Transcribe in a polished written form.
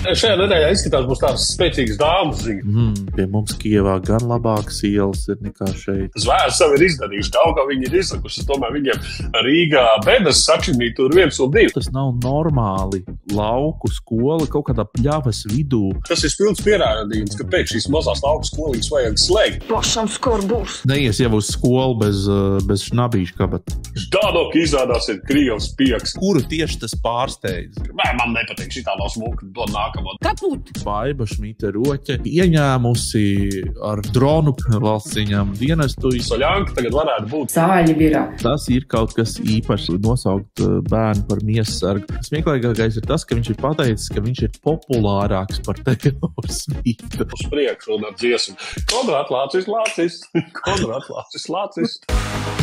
Šajā nedēļā izskatās būs tādas spēcīgas dāmas ziņas. Pie mums Kievā gan labākas ielas ir nekā šeit. Zvērs savu ir izdarījuši, kaut kā viņi ir izsakuši, tomēr viņiem Rīgā bedas sačinīt tur 1 un 2. Tas nav normāli. Lauku skola kaut kādā pļavas vidū. Tas ir pilns pierādījums, ka pēc šīs mazās lauku skolīgas vajag slēgt. Pašam skor būs. Neies jau uz skolu bez šnabīšu kabata. Ždānok izrādās ir Krievs pieks. Kuru tieši tas pārsteidz? Man nepatīk šitā no smuka, dod nākamo. Kaput! Baiba Šmita Roķe ieņēmusi ar dronu valsts ieņēmumu dienestu. Soļanka tagad varētu būt. Zāļi virā. Tas ir kaut kas īpašs nosaukt bērnu par miesasargu. Smieklīgākais ir tas, ka viņš ir pateicis, ka viņš ir populārāks par Teiloru Smitu. Uz priekšu un ar dziesmu. Konrāds Lācis. Konrāds Lācis.